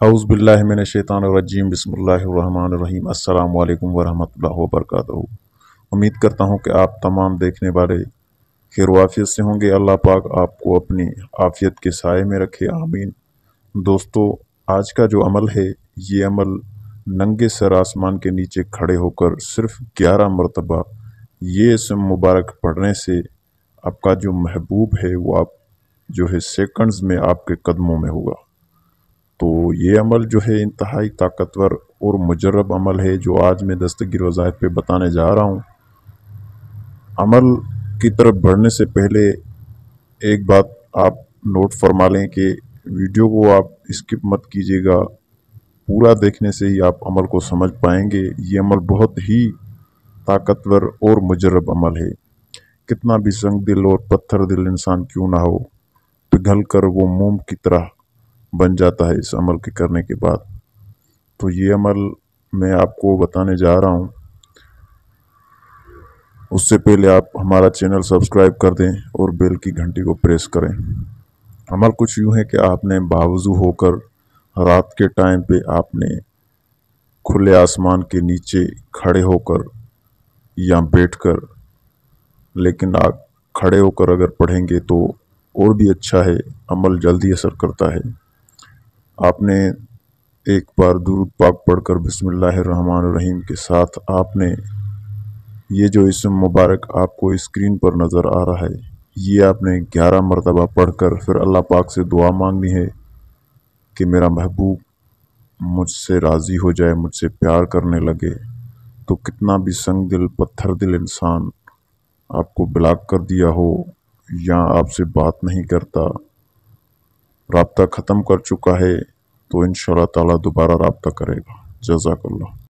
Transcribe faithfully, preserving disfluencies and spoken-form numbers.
औज़ु बिल्लाहि मिनश्शैतानिर्रजीम बिस्मिल्लाहिर्रहमानिर्रहीम अस्सलामु अलैकुम वरहमतुल्लाहि वबरकातुहू। उम्मीद करता हूँ कि आप तमाम देखने वाले खैर व आफियत से होंगे। अल्लाह पाक आपको अपनी आफियत के साए में रखे, आमीन। दोस्तों, आज का जो अमल है, ये अमल नंगे सर आसमान के नीचे खड़े होकर सिर्फ ग्यारह मरतबा ये इसम मुबारक पढ़ने से आपका जो महबूब है वो आप जो है सेकंड्स में आपके कदमों में होगा। तो ये अमल जो है इंतहाई ताकतवर और मुजर्रब अमल है, जो आज मैं दस्तगीर वज़ाइफ पे बताने जा रहा हूँ। अमल की तरफ बढ़ने से पहले एक बात आप नोट फरमा लें कि वीडियो को आप स्किप मत कीजिएगा, पूरा देखने से ही आप अमल को समझ पाएंगे। ये अमल बहुत ही ताकतवर और मुजर्रब अमल है। कितना भी संग दिल और पत्थर दिल इंसान क्यों ना हो, पिघल कर वो मोम की तरह बन जाता है इस अमल के करने के बाद। तो ये अमल मैं आपको बताने जा रहा हूँ। उससे पहले आप हमारा चैनल सब्सक्राइब कर दें और बेल की घंटी को प्रेस करें। अमल कुछ यूँ है कि आपने बावजू होकर रात के टाइम पे आपने खुले आसमान के नीचे खड़े होकर या बैठकर, लेकिन आप खड़े होकर अगर पढ़ेंगे तो और भी अच्छा है, अमल जल्दी असर करता है। आपने एक बार दुरूद पाक पढ़कर बिस्मिल्लाहिर्रहमानिर्रहीम के साथ आपने ये जो इसम मुबारक आपको स्क्रीन पर नज़र आ रहा है, ये आपने ग्यारह मरतबा पढ़कर फिर अल्लाह पाक से दुआ मांगनी है कि मेरा महबूब मुझसे राज़ी हो जाए, मुझसे प्यार करने लगे। तो कितना भी संग दिल पत्थर दिल इंसान आपको ब्लॉक कर दिया हो या आपसे बात नहीं करता, राब्ता ख़त्म कर चुका है, तो इंशाअल्लाह ताला दोबारा राब्ता करेगा। जज़ाकल्लाह।